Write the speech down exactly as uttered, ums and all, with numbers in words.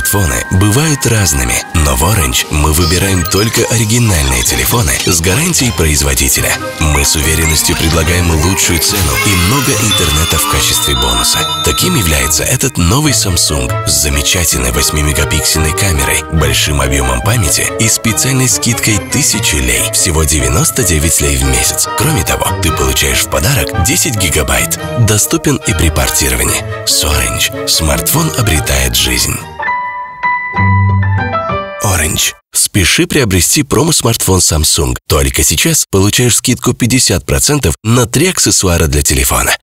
Смартфоны бывают разными, но в Orange мы выбираем только оригинальные телефоны с гарантией производителя. Мы с уверенностью предлагаем лучшую цену и много интернета в качестве бонуса. Таким является этот новый Samsung с замечательной восьмимегапиксельной камерой, большим объемом памяти и специальной скидкой тысячу лей, всего девяносто девять лей в месяц. Кроме того, ты получаешь в подарок десять гигабайт. Доступен и при портировании. С Orange смартфон обретает жизнь. Orange. Спеши приобрести промо-смартфон Samsung. Только сейчас получаешь скидку пятьдесят процентов на три аксессуара для телефона.